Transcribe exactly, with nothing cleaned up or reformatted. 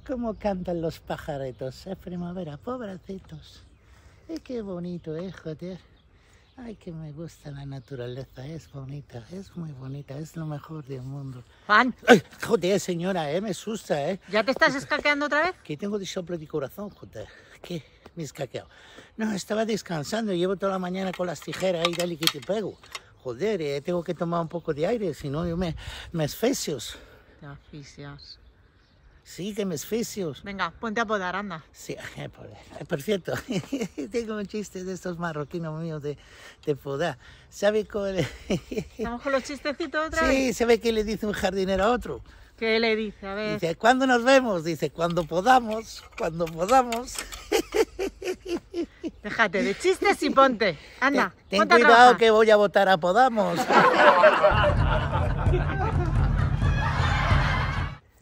cómo cantan los pajaretos. Es primavera, pobrecitos. Y qué bonito, eh, joder. Ay, que me gusta la naturaleza, es bonita, es muy bonita, es lo mejor del mundo. Juan. Ay, joder, señora, eh, me asusta, eh. ¿Ya te estás escaqueando otra vez? Que tengo de soplo de corazón, joder. ¿Qué? Me he escaqueado. No, estaba descansando, llevo toda la mañana con las tijeras ahí, dale que te pego. Joder, eh, tengo que tomar un poco de aire, si no yo me, me asfixio. Te asfixias. Sí, que me asfixio. Venga, ponte a podar, anda. Sí, eh, por, eh, por cierto, tengo un chiste de estos marroquinos míos de, de podar. ¿Sabe cuál? ¿Estamos con los chistecitos otra Sí, vez? ¿sabe qué le dice un jardinero a otro? ¿Qué le dice? A ver. Dice, ¿cuándo nos vemos? Dice, cuando podamos, cuando podamos. Déjate de chistes y ponte. Anda, Ten ponte a cuidado trabajar. que voy a votar a Podamos.